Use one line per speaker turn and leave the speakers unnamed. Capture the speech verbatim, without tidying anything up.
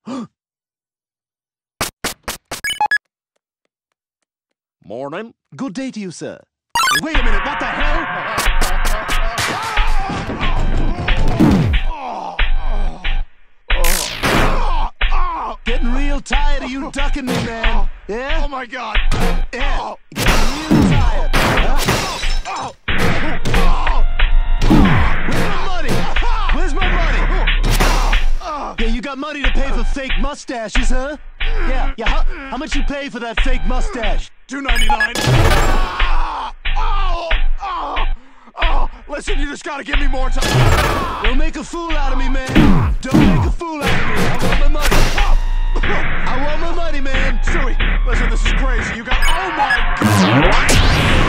Morning.
Good day to you, sir. Wait a minute, what the hell? Getting real tired of you ducking me, man. Yeah?
Oh my God.
Yeah. Getting real tired. Huh? Where's my money? Where's my money? Yeah, you got money to pay for fake mustaches, huh? Yeah, yeah. How, how much you pay for that fake mustache?
two ninety-nine. Oh, oh, oh. Listen, you just gotta give me more time.
Don't make a fool out of me, man. Don't make a fool out of me. I want my money. I want my money, man.
Stewie, listen, this is crazy. You got... Oh, my God.